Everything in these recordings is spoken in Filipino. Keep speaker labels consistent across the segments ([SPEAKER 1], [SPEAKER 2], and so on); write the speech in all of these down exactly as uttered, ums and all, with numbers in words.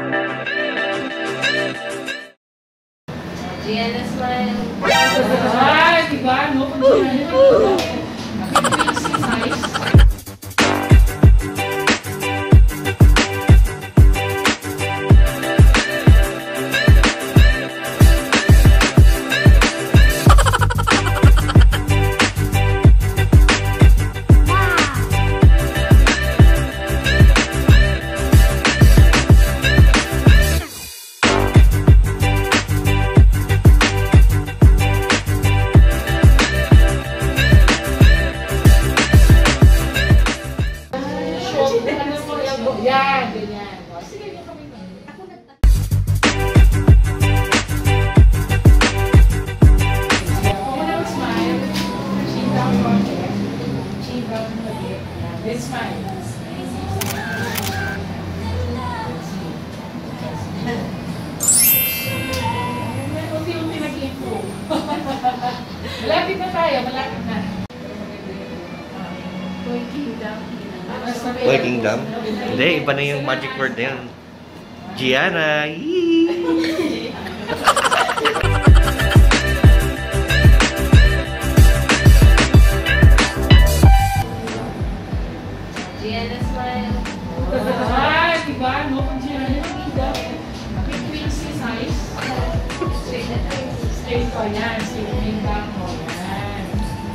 [SPEAKER 1] Gianna smile.
[SPEAKER 2] Ah, diba? No? Kung Gianna. Nice. Yan, ganyan. O, sige, yung kami. Ako na. Kung wala mag-smile, chin down konti. Chin down konti. Then smile. Unti-unti nag-improve. Malapit na tayo, malapit na. Working down.
[SPEAKER 3] Working down? Hindi, iba na yung magic word na yun. Gianna! Yee!
[SPEAKER 1] Gianna smile.
[SPEAKER 2] Ah, diba? No? Kung Gianna, nagida. Quick quincy size.
[SPEAKER 1] Straight na tayo.
[SPEAKER 2] Straight pa yan. Straight down mo. Yan.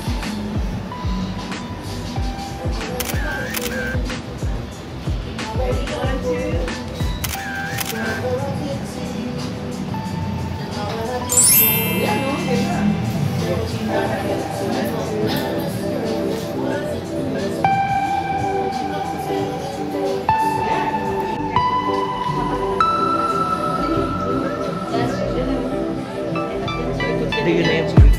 [SPEAKER 2] Yan, no? Ganyan.
[SPEAKER 3] Hindi yun na yun, sorry.